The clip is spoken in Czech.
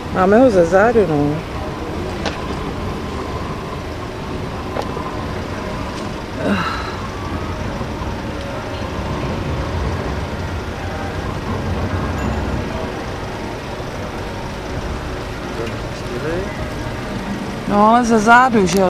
Máme ho ze zádu, no. No ale ze zádu, že jo?